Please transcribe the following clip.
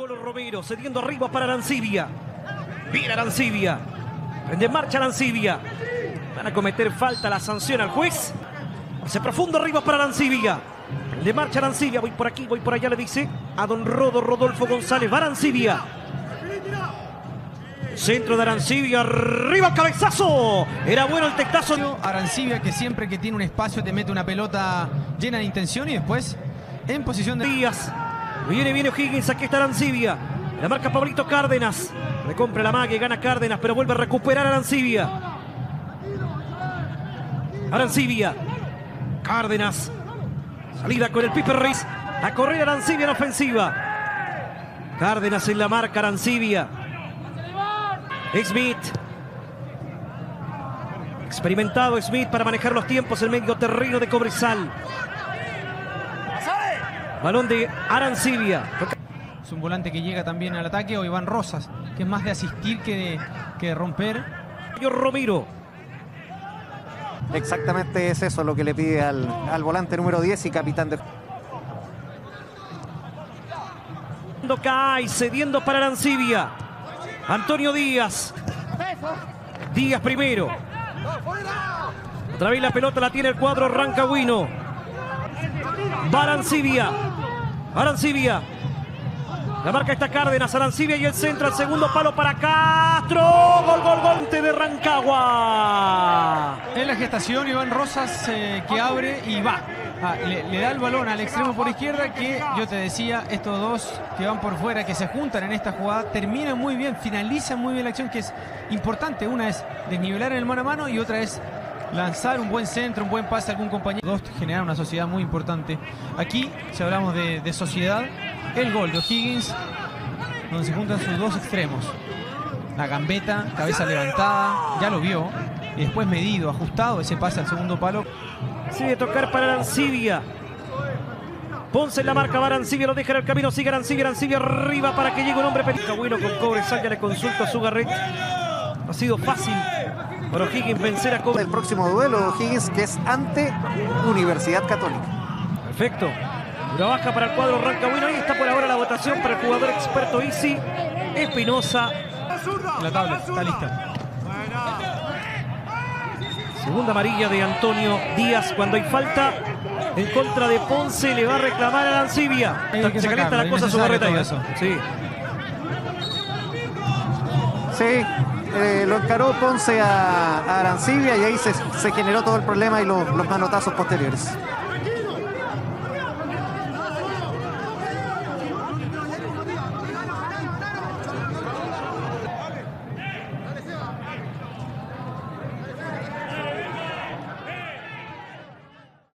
Colo Romero cediendo arriba para Arancibia. Viene Arancibia. Prende marcha Arancibia. Van a cometer falta, la sanción al juez. Hace profundo arriba para Arancibia. Prende marcha Arancibia. Voy por aquí, voy por allá, le dice a don Rodolfo González. Va Arancibia. Centro de Arancibia, arriba, cabezazo. Era bueno el tectazo. Arancibia, que siempre que tiene un espacio te mete una pelota llena de intención y después en posición de... Díaz. Viene O'Higgins, aquí está Arancibia. La marca Pablito Cárdenas. Recompra la mague, gana Cárdenas, pero vuelve a recuperar Arancibia. Arancibia. Cárdenas. Salida con el Pipe Ruiz. A correr Arancibia en ofensiva. Cárdenas en la marca, Arancibia. Smith. Experimentado Smith para manejar los tiempos en medio terreno de Cobresal. Balón de Arancibia. Es un volante que llega también al ataque, o Iván Rosas, que es más de asistir que de romper. Romero. Exactamente es eso lo que le pide al volante número 10 y capitán de... Cae cediendo para Arancibia. Antonio Díaz. Díaz primero. Otra vez la pelota la tiene el cuadro rancagüino. Va Arancibia. Arancibia. La marca está Cárdenas, Arancibia y el centro al segundo palo para Castro. Gol de Rancagua. En la gestación, Iván Rosas que abre y va. Le da el balón al extremo por izquierda, que yo te decía, estos dos que van por fuera, que se juntan en esta jugada, terminan muy bien, finalizan muy bien la acción, que es importante. Una es desnivelar en el mano a mano y otra es lanzar un buen centro, un buen pase a algún compañero. Dos generan una sociedad muy importante. Aquí, si hablamos de sociedad, el gol de O'Higgins, donde se juntan sus dos extremos. La gambeta, cabeza levantada, ya lo vio, y después medido, ajustado ese pase al segundo palo. Sigue tocar para Arancibia. Ponce en la marca, va Arancibia, lo deja en el camino, sigue Arancibia arriba para que llegue un hombre peligroso. Bueno, con Cobresal ya le consulto a Sugarret. Ha sido fácil para O'Higgins vencer a Cobresal. El próximo duelo O'Higgins, que es ante Universidad Católica. Perfecto. Una baja para el cuadro rancagüino. Ahí está por ahora la votación para el jugador experto Isi Espinosa. La tabla está lista. Segunda amarilla de Antonio Díaz cuando hay falta en contra de Ponce. Le va a reclamar a Arancibia. Se calienta la cosa, Sugarreta. Sí. Sí, lo encaró Ponce a Arancibia y ahí se generó todo el problema y los manotazos posteriores.